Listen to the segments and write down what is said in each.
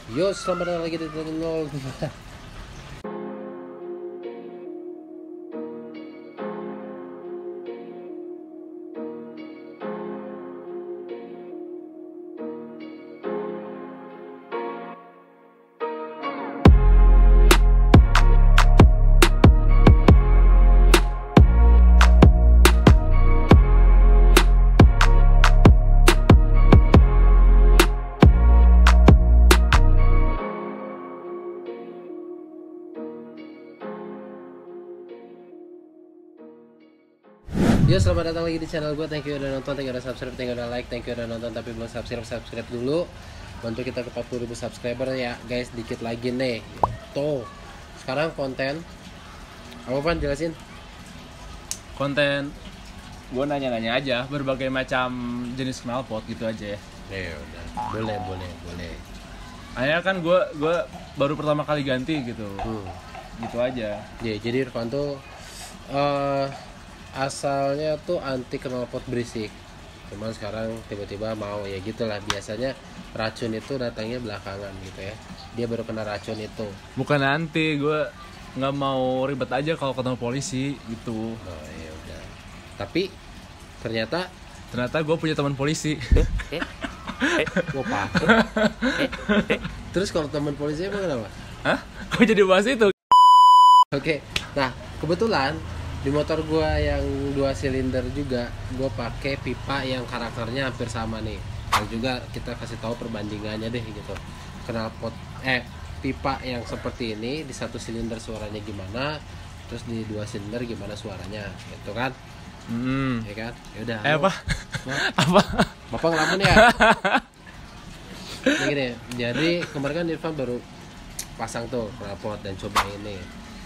Yo, selamat datang lagi di Nol. Yo, selamat datang lagi di channel gue. Thank you udah nonton, thank you udah subscribe, thank you udah like, thank you udah nonton tapi belum subscribe dulu. Bantu kita ke 40.000 subscriber ya guys, dikit lagi nih. Tuh. Sekarang konten apa Pan, jelasin. Konten gue nanya-nanya aja berbagai macam jenis knalpot gitu aja ya. Ya udah. Boleh. Akhirnya kan gue baru pertama kali ganti gitu. Gitu aja. Ya, jadi Irfan tuh asalnya tuh anti knalpot berisik, cuman sekarang tiba-tiba mau, ya gitulah, biasanya racun itu datangnya belakangan gitu ya. Dia baru kena racun itu. Bukan nanti, gue nggak mau ribet aja kalau ketemu polisi gitu. Oh ya udah. Tapi ternyata gue punya teman polisi. Wah, terus kalau teman polisi emang kenapa? Hah? Kok jadi bahas itu? Oke. Nah, kebetulan di motor gua yang 2 silinder juga gua pakai pipa yang karakternya hampir sama nih. Dan juga kita kasih tahu perbandingannya deh gitu. Knalpot pipa yang seperti ini di 1 silinder suaranya gimana, terus di 2 silinder gimana suaranya, gitu kan? Ya kan? Ya udah. Apa? Apa? Bapak ngelamun ya? Nah, gini, jadi kemarin kan Irfan baru pasang tuh knalpot dan coba ini.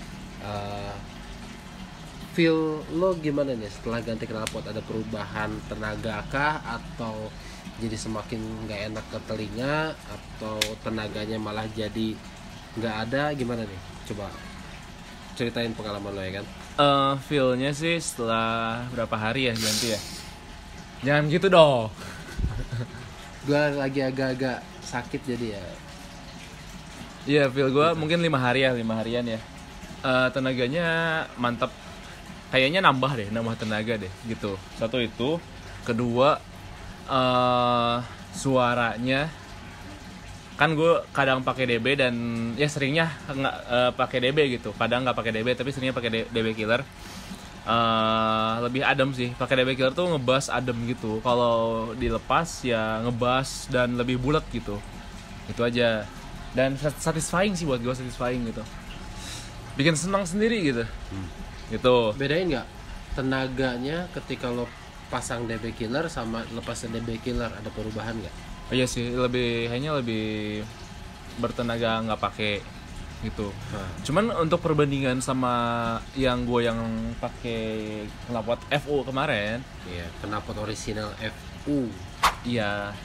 Feel lo gimana nih setelah ganti knalpot? Ada perubahan tenaga kah, atau jadi semakin nggak enak ke telinga, atau tenaganya malah jadi nggak ada, gimana nih? Coba ceritain pengalaman lo ya kan. Feel-nya sih setelah berapa hari ya ganti ya. Jangan gitu dong. Gue lagi agak-agak sakit jadi ya. Iya, feel gue mungkin 5 harian ya. Tenaganya mantap. Kayaknya nambah tenaga deh gitu. Satu itu, kedua suaranya kan gue kadang pakai DB dan ya seringnya nggak pakai DB gitu. Kadang nggak pakai DB tapi seringnya pakai DB killer. Lebih adem sih. Pakai DB killer tuh ngebass adem gitu. Kalau dilepas ya ngebass dan lebih bulat gitu. Itu aja. Dan satisfying sih buat gue, satisfying gitu. Bikin senang sendiri gitu. Gitu. Bedain nggak tenaganya ketika lo pasang DB killer sama lepas DB killer, ada perubahan nggak? Oh iya sih, kayaknya lebih bertenaga nggak pakai gitu. Cuman untuk perbandingan sama yang pakai knalpot FU kemarin, Iya, knalpot original FU. iya,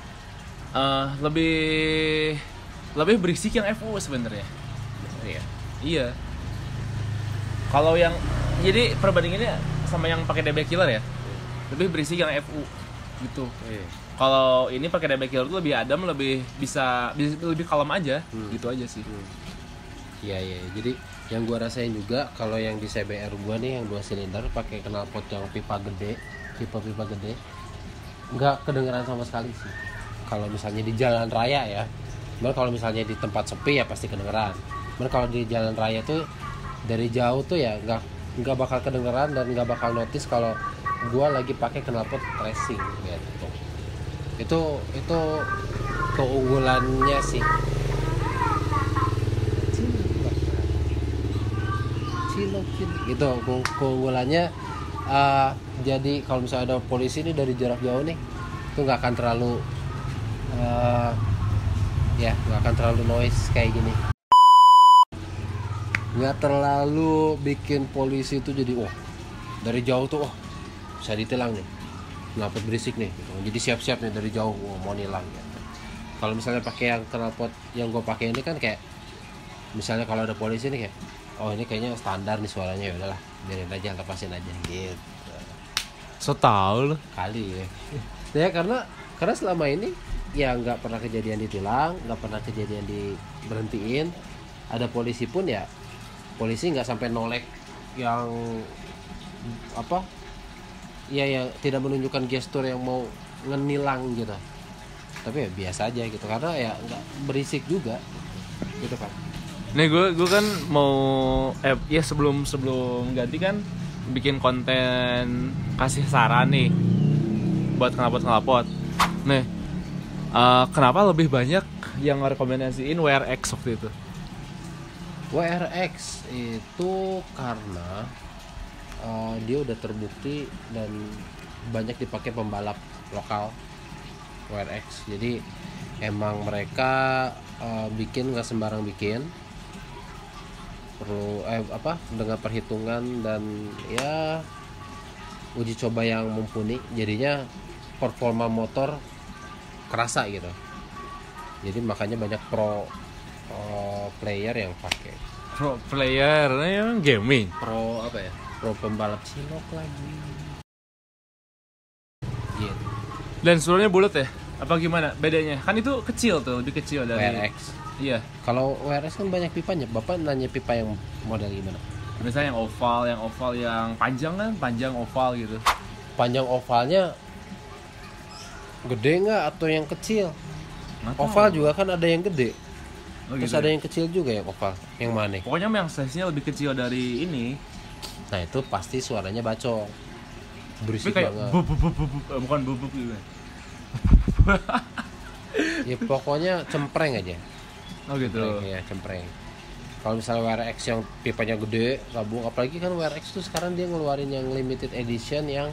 lebih berisik yang FU sebenarnya. Iya. Iya. Kalau yang jadi perbandingannya sama yang pakai DB killer ya, lebih berisik yang FU gitu. Iya. Kalau ini pakai DB killer tuh lebih adem, lebih bisa lebih kalem aja, gitu aja sih. Iya. Jadi yang gua rasain juga kalau yang di CBR gua nih yang 2 silinder pakai knalpot yang pipa gede, pipa gede, nggak kedengeran sama sekali sih. Kalau misalnya di jalan raya ya. Cuman kalau misalnya di tempat sepi ya pasti kedengeran. Cuman kalau di jalan raya tuh dari jauh tuh ya nggak bakal kedengeran dan nggak bakal notice kalau gua lagi pakai knalpot racing gitu. Itu keunggulannya sih. Cilok gitu keunggulannya. Jadi kalau misalnya ada polisi nih dari jarak jauh nih, itu nggak akan terlalu nggak akan terlalu noise kayak gini. Nggak terlalu bikin polisi itu jadi dari jauh tuh bisa ditilang nih, knalpot berisik nih gitu. Jadi siap-siap nih dari jauh mau nilang gitu. Kalau misalnya pakai yang knalpot yang gue pakai ini kan kayak misalnya kalau ada polisi nih kayak ini kayaknya standar nih suaranya, ya udahlah biarin aja, lepasin aja gitu. So tau lo Kali ya. Ya karena selama ini ya nggak pernah kejadian ditilang, nggak pernah kejadian diberhentiin. Ada polisi pun ya polisi nggak sampai nolek yang apa ya, yang tidak menunjukkan gestur yang mau ngenilang gitu, tapi ya biasa aja gitu karena ya nggak berisik juga gitu kan. Nih gue kan mau ya sebelum ganti kan bikin konten kasih saran nih buat knalpot. Nih kenapa lebih banyak yang rekomendasiin WRX waktu itu? WRX itu karena dia udah terbukti dan banyak dipakai pembalap lokal WRX. Jadi emang mereka bikin nggak sembarang bikin, perlu dengan perhitungan dan ya uji coba yang mumpuni, jadinya performa motor kerasa gitu. Jadi makanya banyak pro player yang pakai. Pro player yang gaming, Pro pembalap cilok lagi gitu. dan suaranya bulat ya? Apa gimana bedanya? Kan itu kecil tuh, lebih kecil dari WRX. Iya. Kalau WRX kan banyak pipanya. Bapak nanya pipa yang model gimana? Misalnya yang oval yang panjang kan, panjang oval gitu. Panjang ovalnya gede nggak atau yang kecil? Oval juga kan ada yang gede. Terus gitu ada ya? yang kecil juga yang oval. Yang mana? Pokoknya yang size-nya lebih kecil dari ini. Nah itu pasti suaranya bacong, berisik Tapi kayak banget. bukan bubuk gitu. Ya pokoknya cempreng aja. Oh gitu. Ya cempreng. Kalau misalnya WRX yang pipanya gede, gabung, apalagi kan WRX tuh sekarang dia ngeluarin yang limited edition yang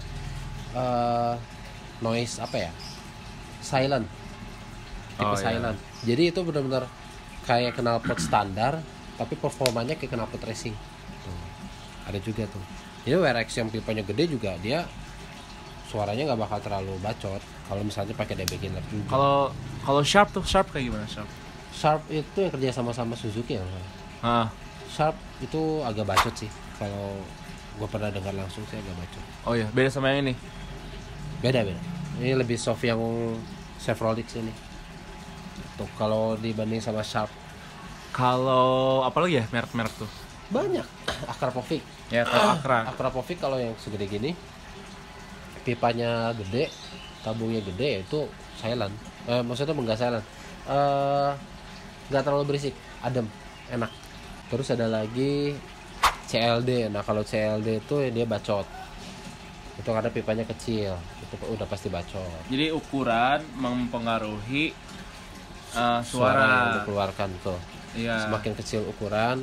noise silent, tipe silent. Iya. Jadi itu benar-benar kayak knalpot standar, tapi performanya kayak knalpot racing. Tuh. Ada juga tuh. Jadi WRX yang pipanya gede juga dia suaranya nggak bakal terlalu bacot. Kalau misalnya pakai DB Killer juga. Kalau Sharp kayak gimana Sharp? Sharp itu yang kerja sama Suzuki ya. Sharp itu agak bacot sih. Kalau gue pernah dengar langsung sih agak bacot. Oh iya, beda sama yang ini. Beda. Ini lebih soft yang Chevrolet ini. Tuh kalau dibanding sama Sharp. Kalau apa lagi ya merek-merek tuh? Banyak. Akrapovic. Ya kalau Akra. Akrapovic kalau yang segede gini, pipanya gede, tabungnya gede, ya itu silent. Maksudnya enggak silent. Nggak terlalu berisik, adem, enak. Terus ada lagi CLD. Nah kalau CLD itu dia bacot. Itu karena pipanya kecil, itu udah pasti bacot. Jadi ukuran mempengaruhi Suara yang suara. dikeluarkan tuh. Iya. Semakin kecil ukuran,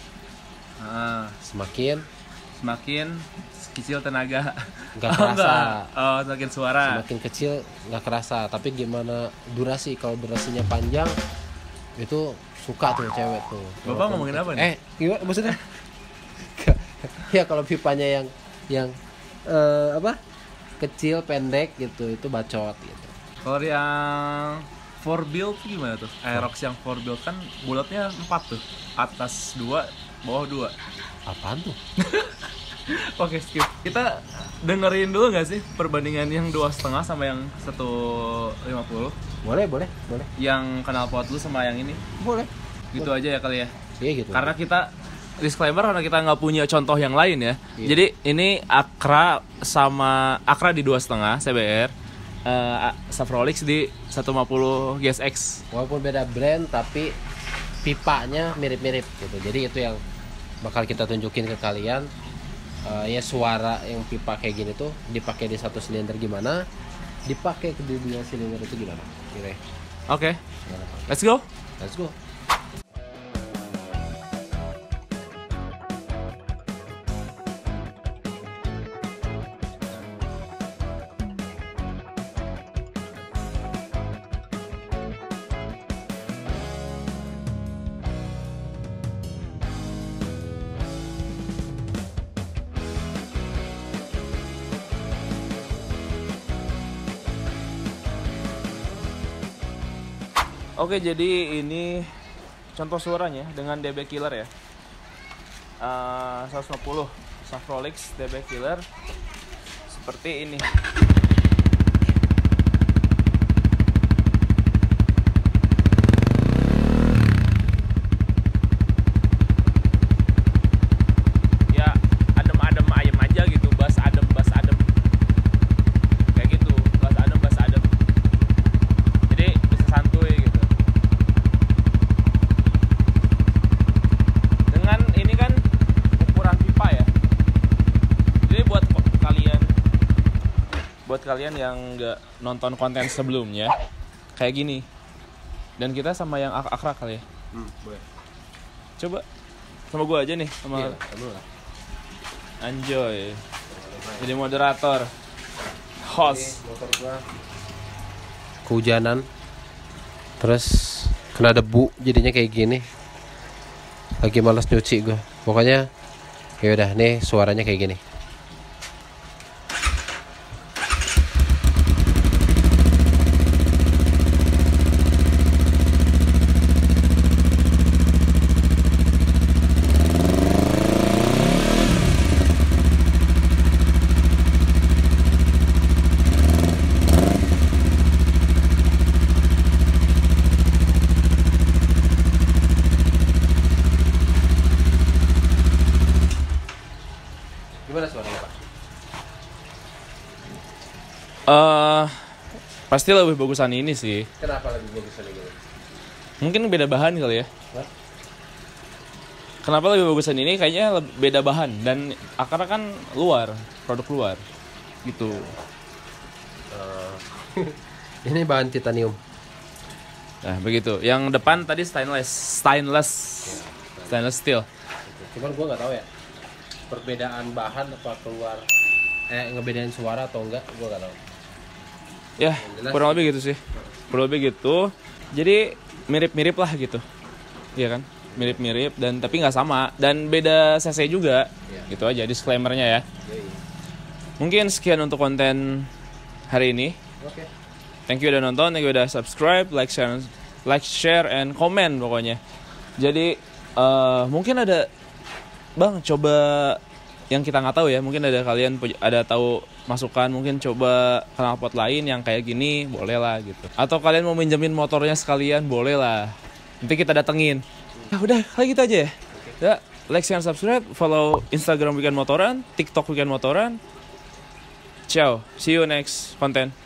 semakin kecil tenaga. nggak kerasa. Oh, semakin suara. Semakin kecil nggak kerasa. Tapi gimana durasi? Kalau durasinya panjang, itu suka tuh cewek tuh. Bapak ngomongin apa nih? Gimana maksudnya? Ya kalau pipanya yang kecil pendek gitu, itu bacot gitu. Kalau yang 4-build gimana tuh? Aerox yang 4-build kan bulatnya 4 tuh. Atas 2, bawah 2. Apaan tuh? Oke, skip. Kita dengerin dulu gak sih perbandingan yang 2,5 sama yang 150? Boleh. Yang knalpot lu sama yang ini? Boleh. Gitu aja ya kali ya? Iya gitu. Karena kita disclaimer, karena kita nggak punya contoh yang lain ya. Iya. Jadi ini Akra di 2,5 CBR, Savrolix di 150 GSX. Walaupun beda brand tapi pipanya mirip-mirip gitu. Jadi itu yang bakal kita tunjukin ke kalian. Ya suara yang pipa kayak gini tuh dipakai di 1 silinder gimana, dipakai di 2 silinder itu gimana? Kira. Oke. Let's go. Oke, jadi ini contoh suaranya dengan DB Killer ya. 150 Savrolix DB Killer seperti ini. kalian yang nggak nonton konten sebelumnya kayak gini. Dan kita sama yang akrab kali ya. Boleh. Coba sama gue aja nih, sama Iya, sama lah. Anjoy. Jadi moderator, host. Motor gua kehujanan, terus kena debu, jadinya kayak gini. Lagi malas nyuci gua. Pokoknya ya udah nih suaranya kayak gini. Gimana suaranya, Pak? Pasti lebih bagusan ini sih. Kenapa lebih bagus lagi gini? Mungkin beda bahan kali ya. Hah? Kenapa lebih bagusan ini? Kayaknya beda bahan dan akarnya kan luar, produk luar, gitu. Ini bahan titanium. Nah begitu. Yang depan tadi stainless steel. Cuman gua nggak tahu ya perbedaan bahan apa keluar ngebedain suara atau enggak, gua nggak tahu. Ya kurang lebih gitu sih. Kurang lebih gitu. Jadi mirip-mirip lah gitu. Iya kan? Mirip-mirip dan tapi nggak sama dan beda cc juga. Gitu aja disclaimer-nya ya. Mungkin sekian untuk konten hari ini. Oke. Thank you udah nonton, thank you udah subscribe, like, share, and comment pokoknya. Jadi mungkin ada, bang, coba yang kita nggak tahu ya, mungkin ada kalian ada tahu masukan, mungkin coba knalpot lain yang kayak gini, boleh lah gitu. Atau kalian mau minjemin motornya sekalian, boleh lah. Nanti kita datengin. Ya udah, kayak gitu aja ya. Ya, like, share, subscribe, follow Instagram Weekend Motoran, TikTok Weekend Motoran. Ciao, see you next konten.